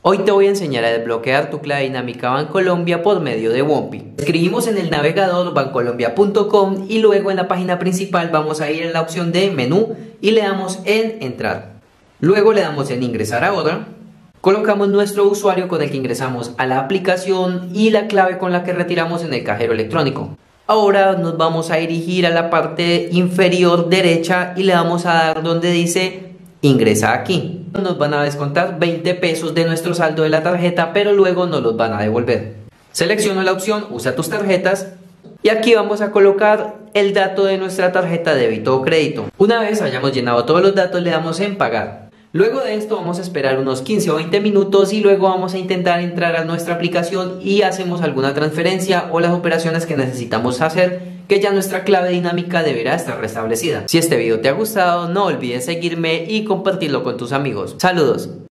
Hoy te voy a enseñar a desbloquear tu clave dinámica Bancolombia por medio de Wompi. Escribimos en el navegador bancolombia.com y luego en la página principal vamos a ir en la opción de menú y le damos en entrar. Luego le damos en ingresar ahora. Colocamos nuestro usuario con el que ingresamos a la aplicación y la clave con la que retiramos en el cajero electrónico. Ahora nos vamos a dirigir a la parte inferior derecha y le vamos a dar donde dice ingresa aquí. Nos van a descontar 20 pesos de nuestro saldo de la tarjeta, pero luego nos los van a devolver. Selecciono la opción usa tus tarjetas y aquí vamos a colocar el dato de nuestra tarjeta débito o crédito. Una vez hayamos llenado todos los datos le damos en pagar. Luego de esto vamos a esperar unos 15 o 20 minutos y luego vamos a intentar entrar a nuestra aplicación y hacemos alguna transferencia o las operaciones que necesitamos hacer, que ya nuestra clave dinámica deberá estar restablecida. Si este video te ha gustado, no olvides seguirme y compartirlo con tus amigos. Saludos.